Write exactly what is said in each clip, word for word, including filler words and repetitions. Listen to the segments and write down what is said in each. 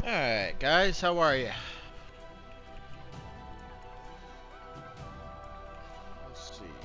Alright, guys, how are you? Let's see.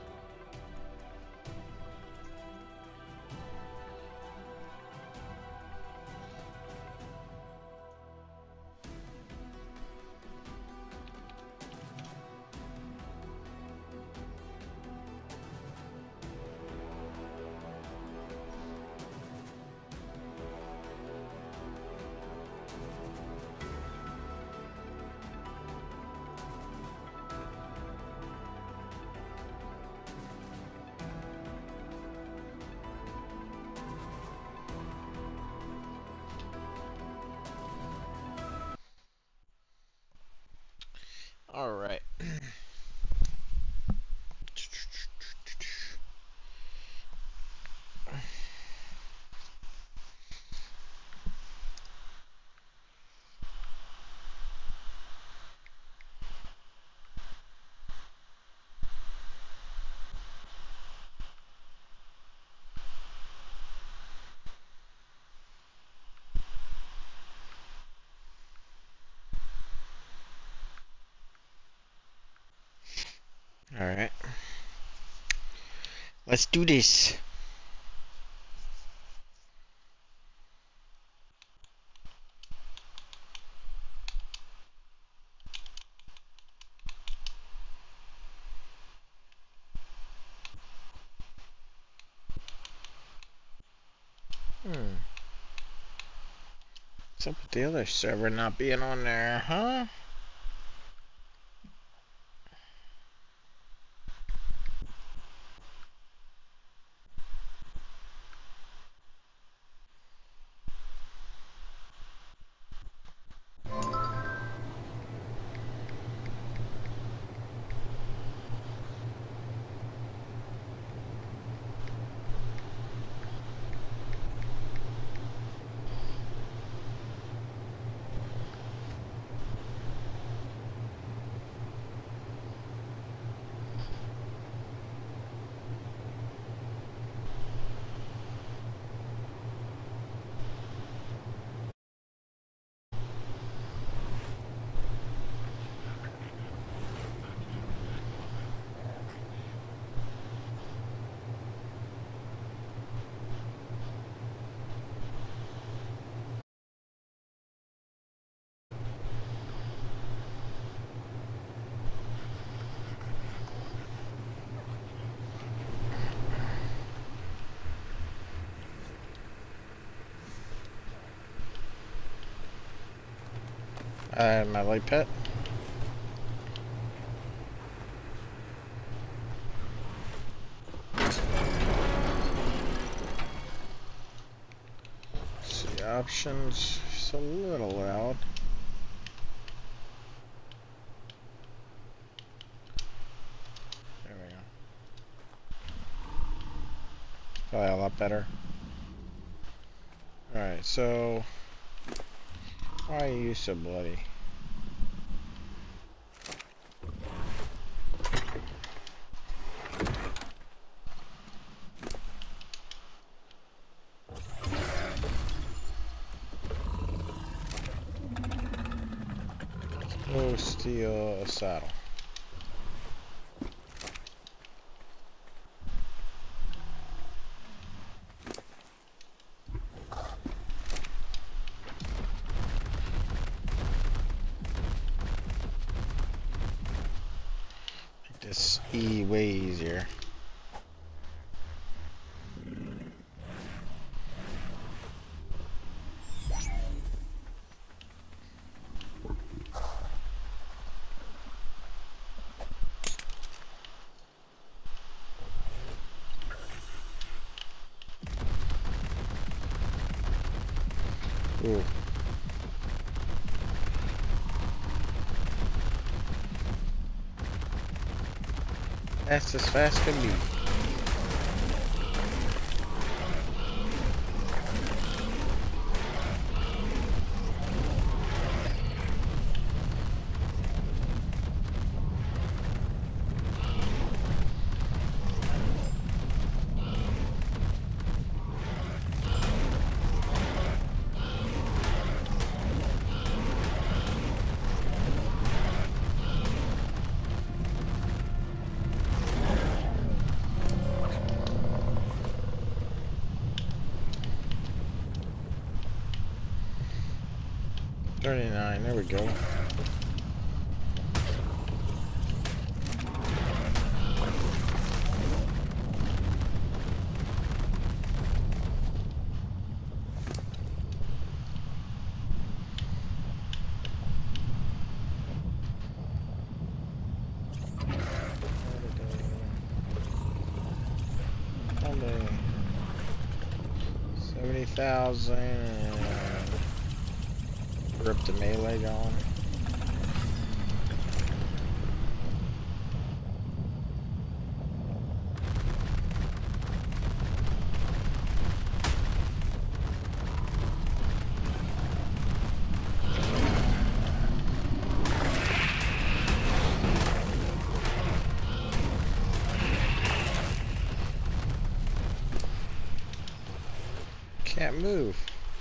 Alright. Alright. Let's do this. Hmm. What's up with the other server not being on there, huh? Uh, my light pet. See options. It's a little loud. There we go. Probably a lot better. Alright, so why are you so bloody? Go steal a saddle. Make this E way easier. Ooh. That's as fast as can be. thirty-nine, there we go. seventy thousand. Rip the melee going. Can't move.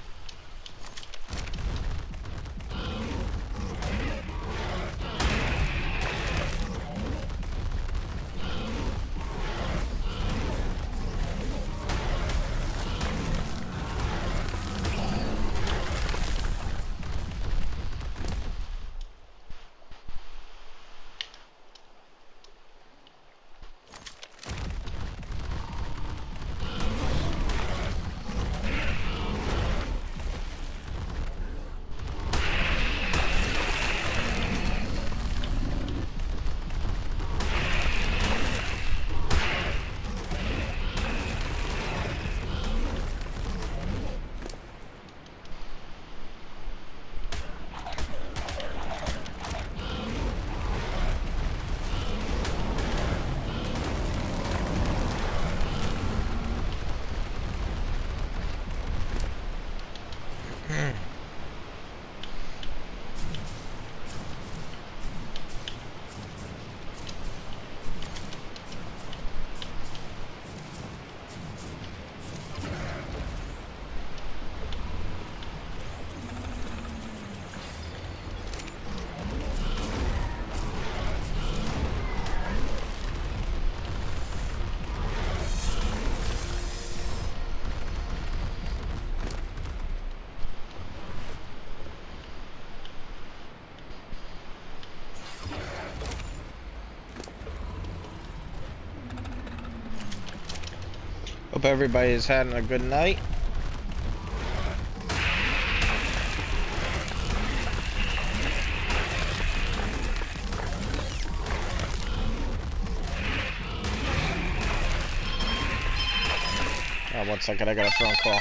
Hope everybody's having a good night. Oh, one second, I got a phone call.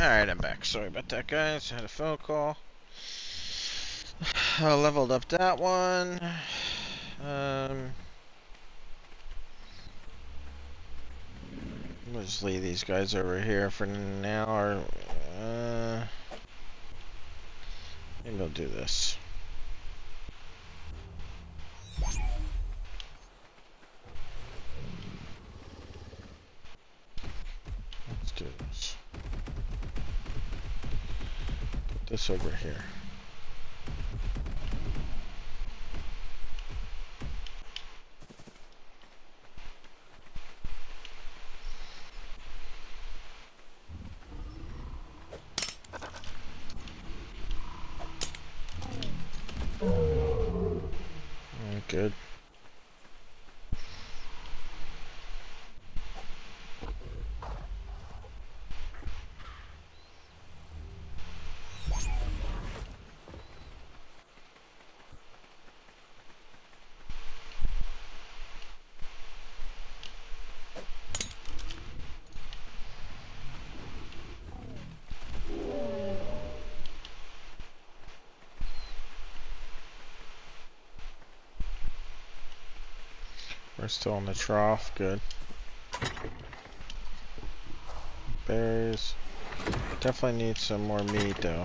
Alright, I'm back. Sorry about that, guys. I had a phone call. I leveled up that one. Um, we'll just leave these guys over here for now. Or, uh, maybe we'll do this. Let's do this. Put this over here. Good. We're still in the trough. Good. Berries. Definitely need some more meat though.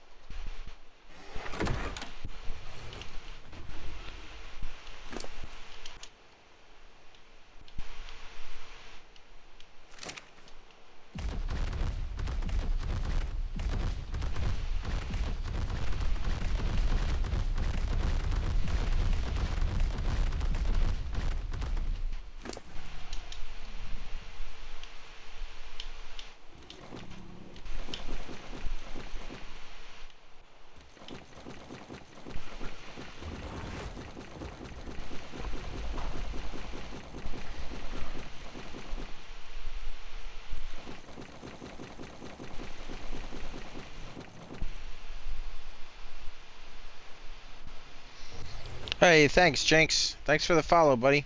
Hey, thanks, Jenks. Thanks for the follow, buddy.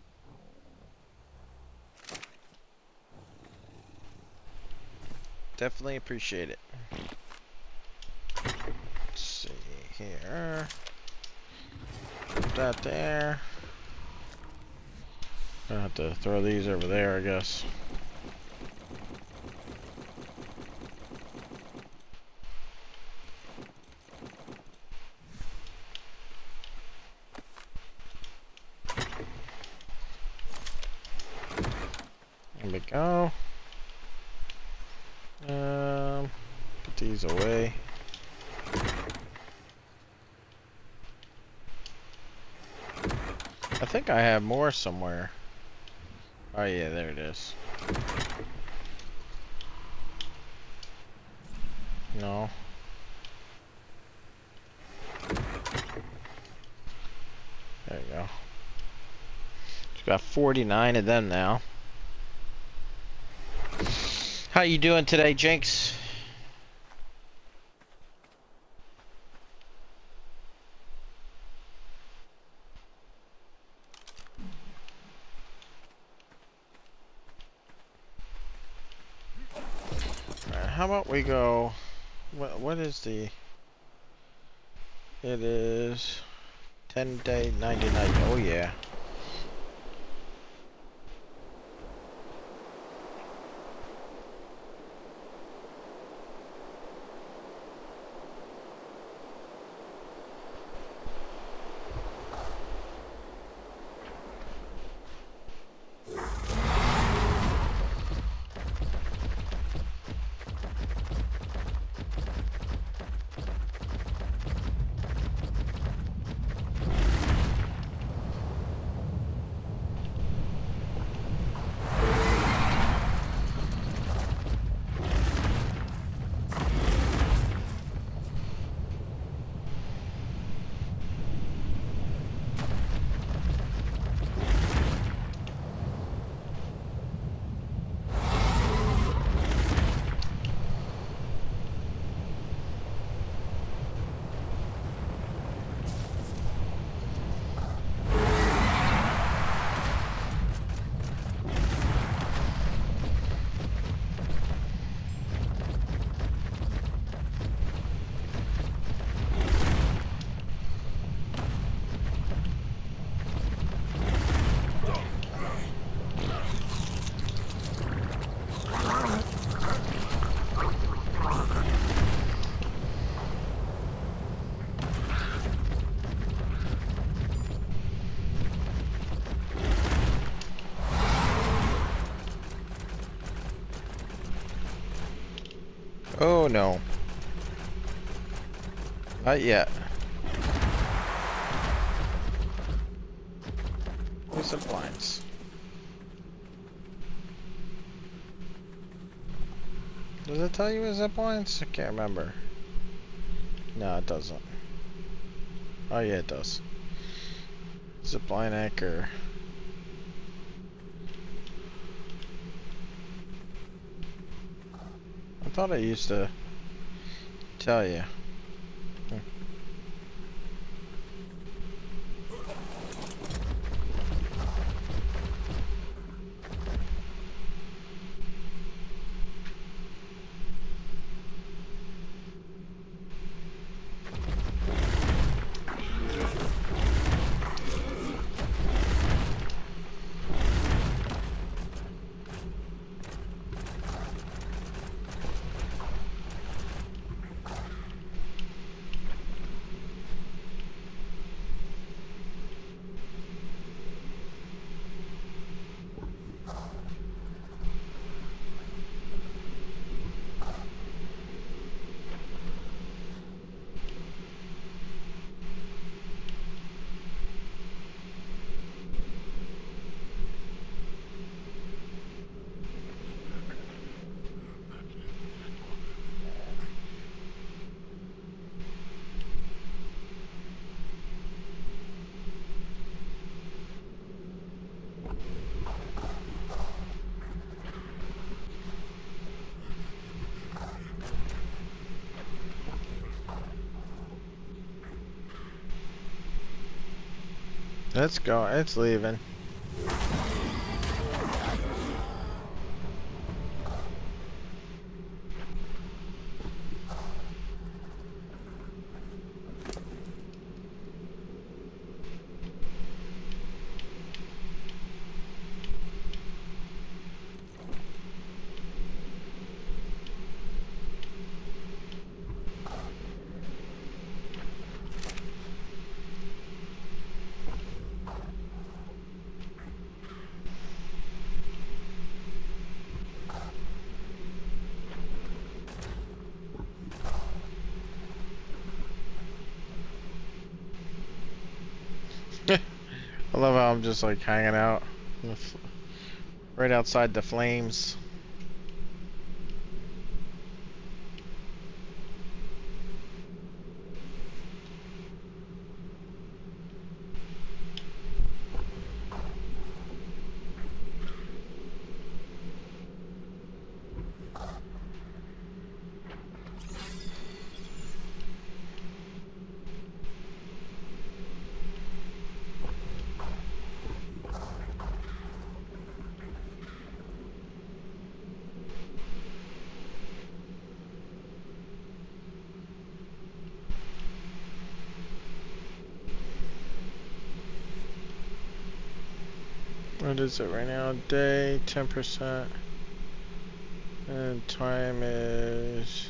Definitely appreciate it. Let's see here. Put that there. Gonna have to throw these over there, I guess. There we go. Um, put these away. I think I have more somewhere. Oh yeah, there it is. No. There you go. We've got forty-nine of them now. How you doing today, Jinx? Alright, how about we go... What, what is the... It is... ten day, ninety night. Oh yeah. Oh no. Not yet. Where's the blinds? Does it tell you where's the blinds? I can't remember. No, it doesn't. Oh yeah, it does. Zipline anchor. I thought I used to tell you. Hmm. Let's go. It's leaving. I love how I'm just like hanging out right outside the flames. What is it right now? Day, ten percent. And time is...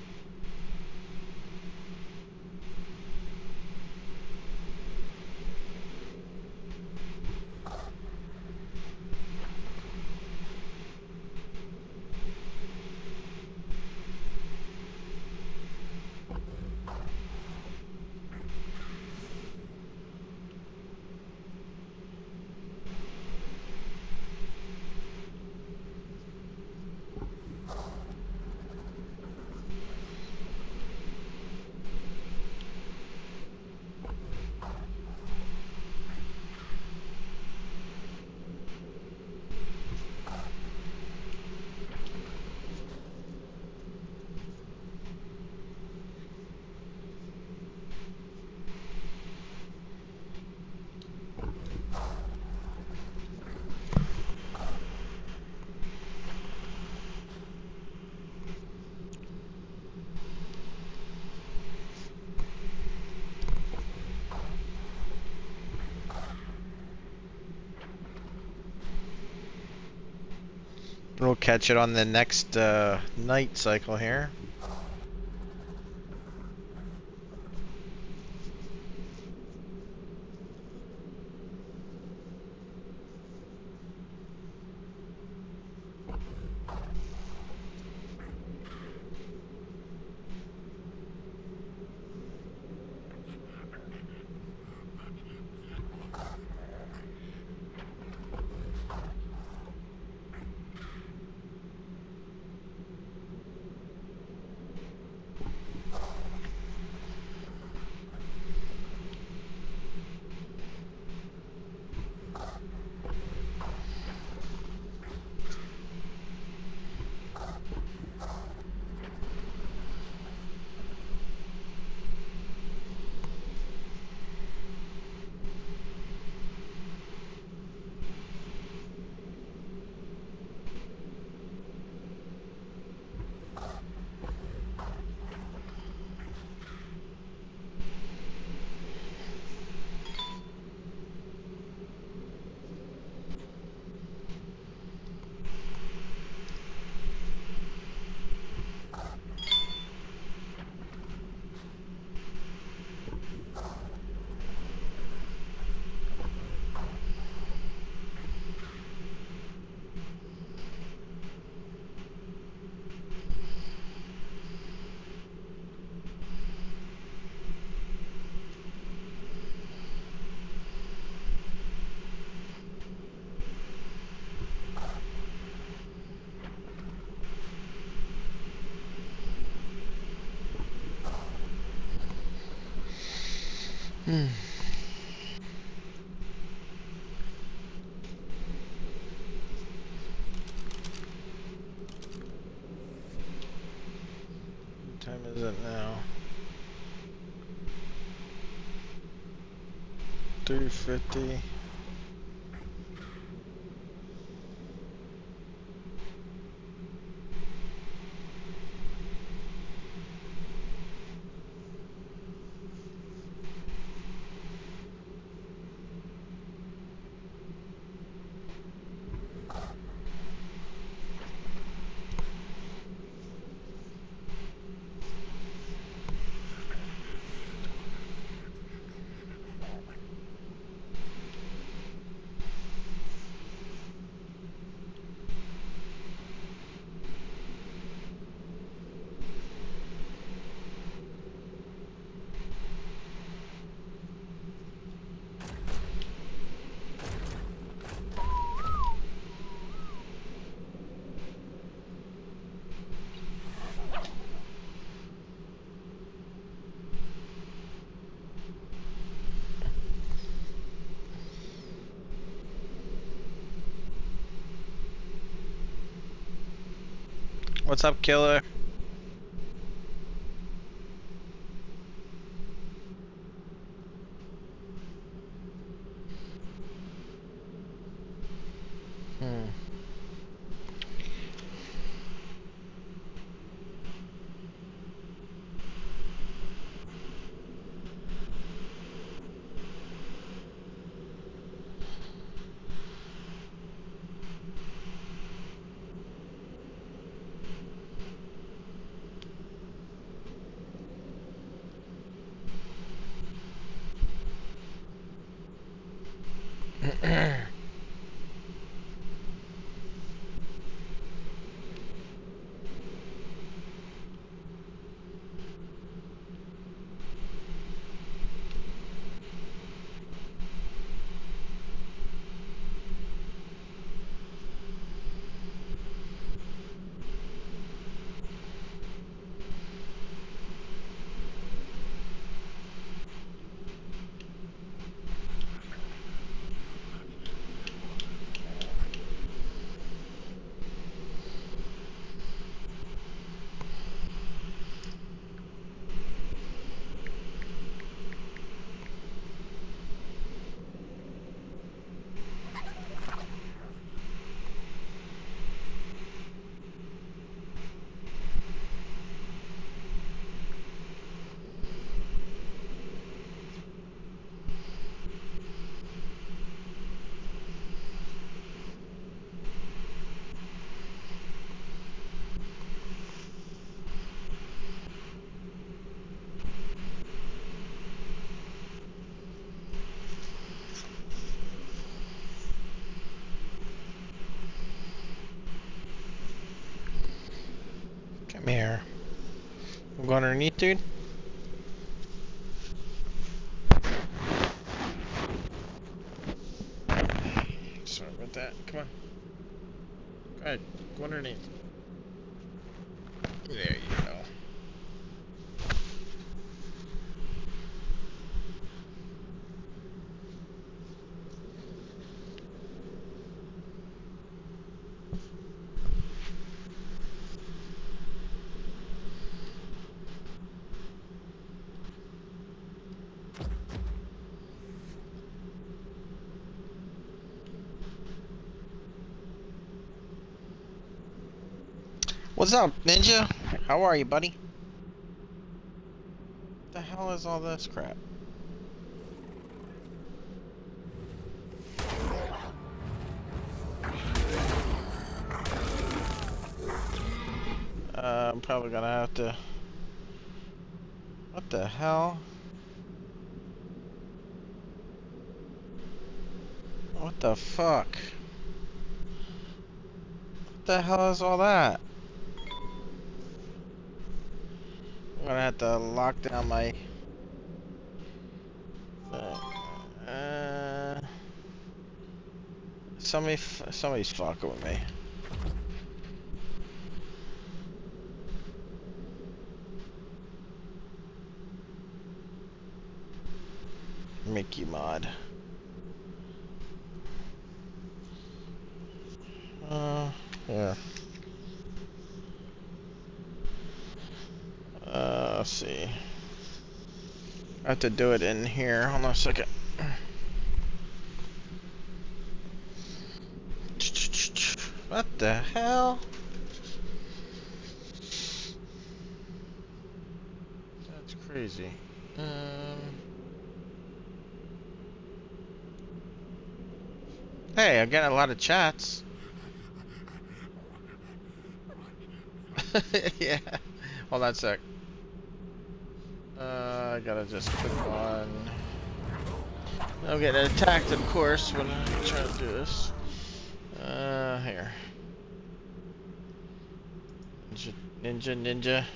We'll catch it on the next uh, night cycle here. Hmm. What time is it now? three fifty. What's up, killer? Hmm. Come here. I'm going underneath, dude. Sorry about that. Come on. Go ahead. Go underneath. There you go. What's up, Ninja? How are you, buddy? What the hell is all this crap? Uh, I'm probably gonna have to... What the hell? What the fuck? What the hell is all that? I'm gonna have to lock down my... Uh... Somebody, somebody's fucking with me. Mickey mod. Uh, yeah. Uh, let's see. I have to do it in here. Hold on a second. What the hell? That's crazy. Um. Hey, I'm getting a lot of chats. Yeah. Hold on a sec. Uh, I gotta just click on. I'm getting attacked, of course, when I try to do this. Uh, here. Ninja, ninja, ninja.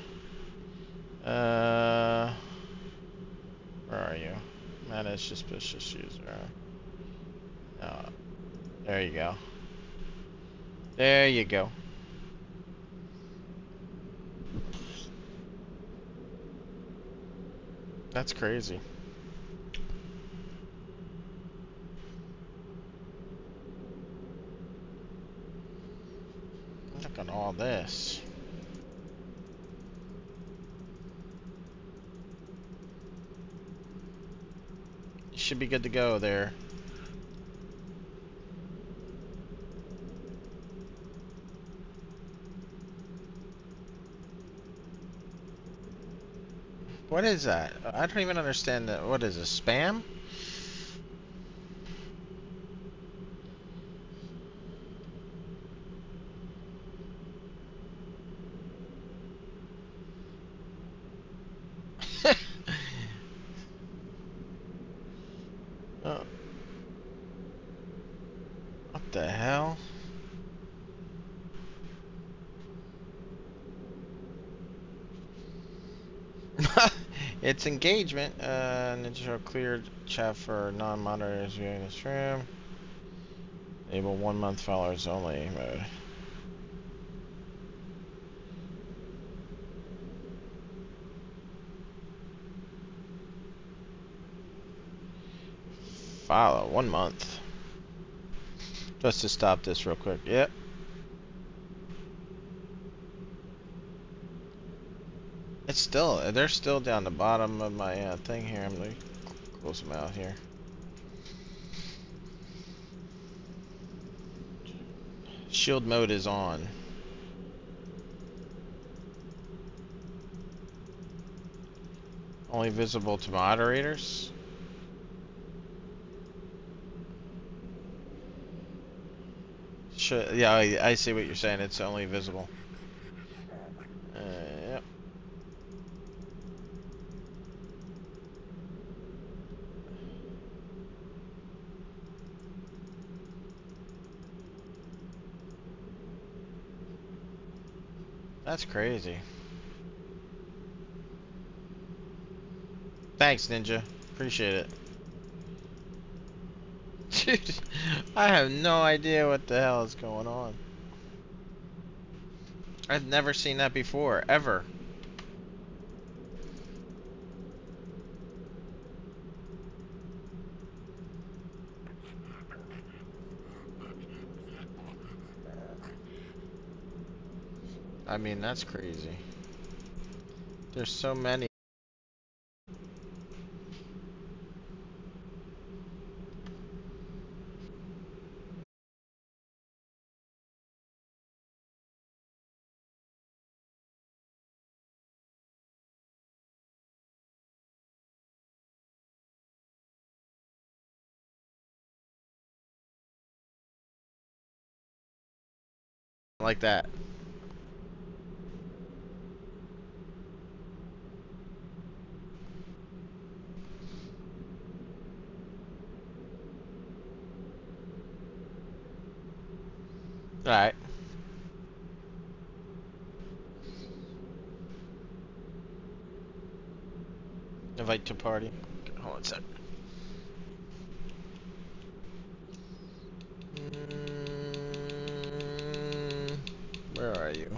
Uh, where are you? Manage suspicious user. No, there you go. There you go. That's crazy. Look at all this. You should be good to go there. What is that? I don't even understand that. What is this? Spam? Oh, what the hell? It's engagement. Uh, Ninja cleared chat for non-moderators viewing the stream. Enable one month followers only mode. Follow one month. Just to stop this real quick. Yep. It's still. They're still down the bottom of my uh, thing here. I'm gonna close them out here. Shield mode is on. Only visible to moderators. Should, yeah, I, I see what you're saying. It's only visible. Uh, yep. That's crazy. Thanks, Ninja. Appreciate it. Dude, I have no idea what the hell is going on. I've never seen that before, ever. I mean, that's crazy. There's so many. Like that. Alright. Invite to party. Hold on a sec. Mm, where are you?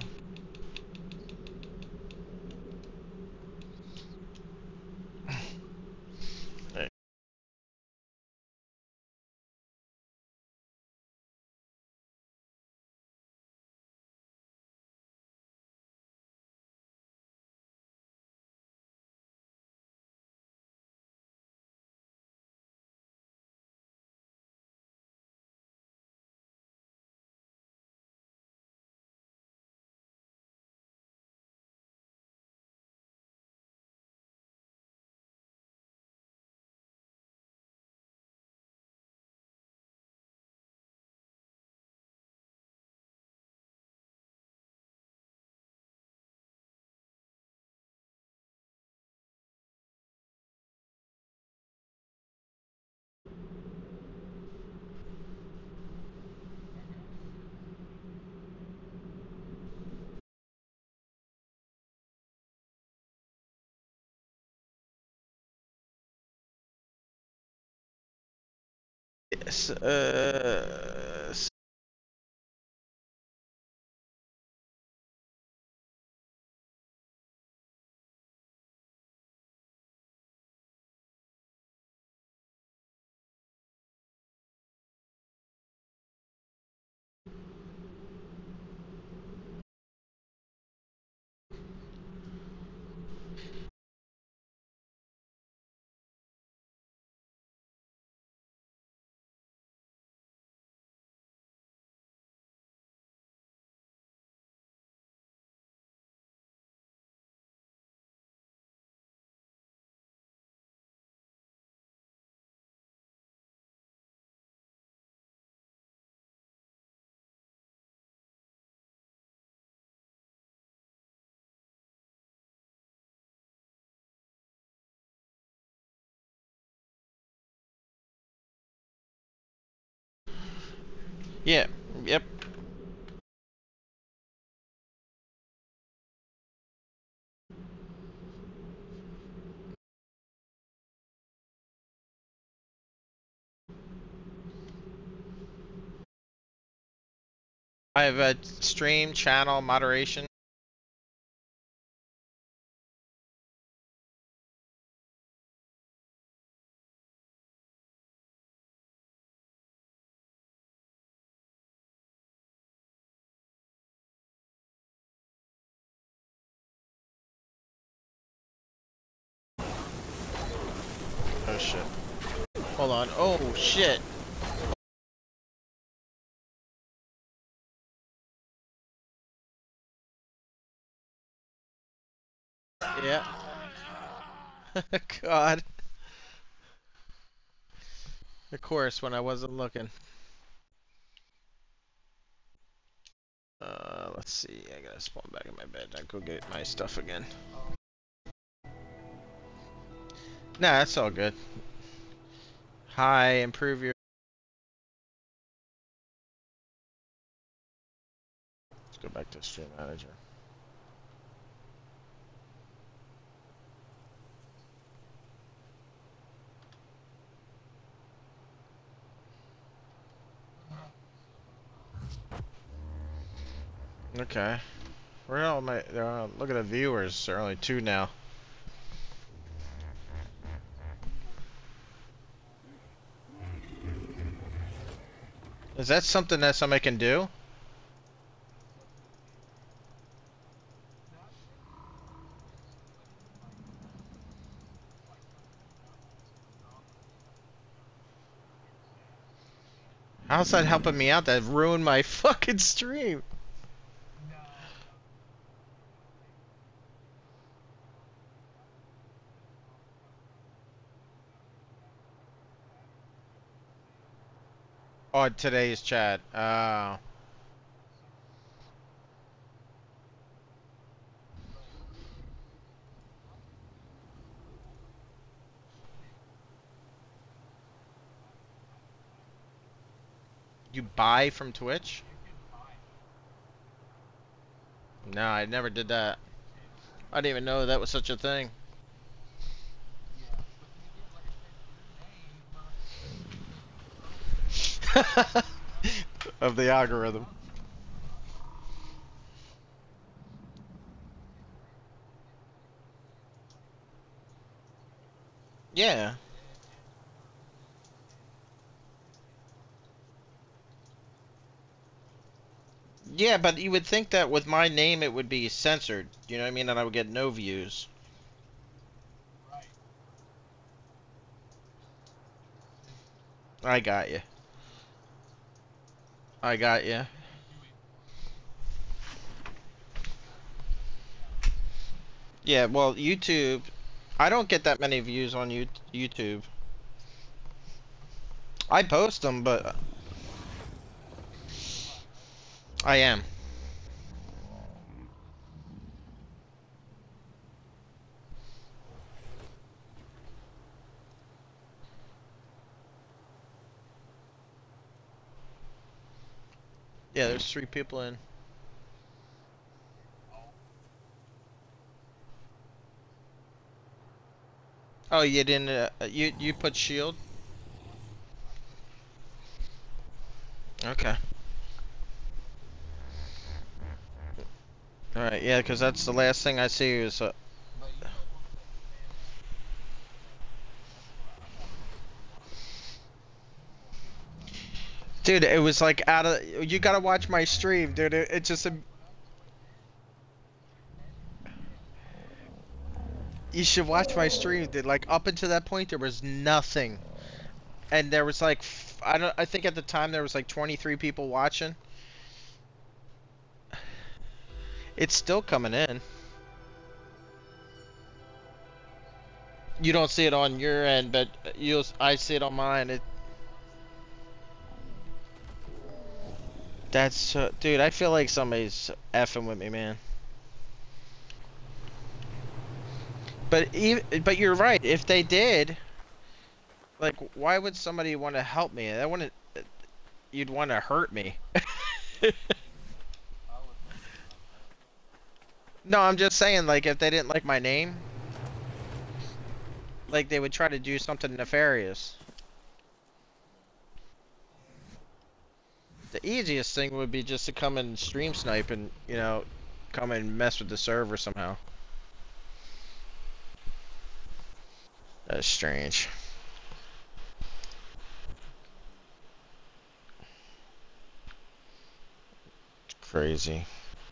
S uh, s- yeah, yep. I have a stream channel moderation. Oh shit. Hold on. Oh shit. Yeah. God. Of course, when I wasn't looking. Uh, let's see. I gotta spawn back in my bed. I go get my stuff again. Nah, that's all good. Hi, improve your. Let's go back to stream manager. Okay. Where are all my? Uh, look at the viewers. There are only two now. Is that something that somebody can do? How's that helping me out? That ruined my fucking stream. Oh, today's chat. Oh. You buy from Twitch? No, I never did that. I didn't even know that was such a thing. Of the algorithm. Yeah. Yeah, but you would think that with my name it would be censored. You know what I mean? And I would get no views. I got you. I got you. Yeah, well, YouTube. I don't get that many views on you YouTube. I post them, but I am. Yeah, there's three people in. Oh, you didn't. Uh, you you put shield. Okay. Alright, yeah, because that's the last thing I see is uh, dude, it was like out of you gotta watch my stream, dude. It, it just you should watch my stream, dude. Like up until that point there was nothing. And there was like f- I don't I think at the time there was like twenty-three people watching. It's still coming in. You don't see it on your end, but you'll I see it on mine. It that's uh, dude, I feel like somebody's effing with me, man. But even but you're right. If they did, like, why would somebody want to help me? That wouldn't. You'd want to hurt me. No, I'm just saying, like, if they didn't like my name, like, they would try to do something nefarious. The easiest thing would be just to come and stream snipe and, you know, come and mess with the server somehow. That's strange. It's crazy.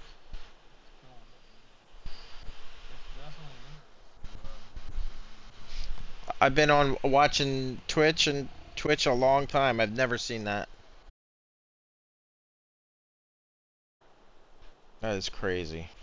I've been on watching Twitch and Twitch a long time. I've never seen that. That is crazy.